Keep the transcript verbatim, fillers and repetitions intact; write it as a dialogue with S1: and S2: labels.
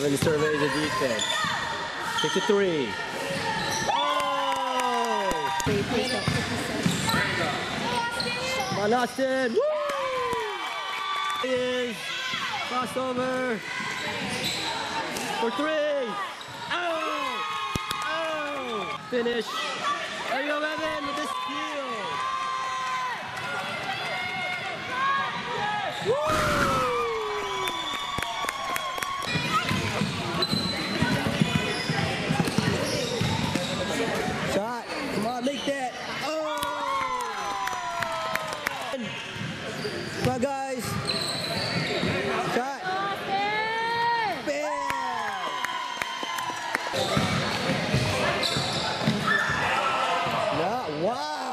S1: Ready survey the defense. Take a three. Oh! Come on, Austin. Woo! It is. Crossover. For three. Oh! Oh! Finish. There you go, Evan, with the steal. Woo! Shot. Come on, leak that. Oh! Come on, guys. Shot. Bam! No, wow!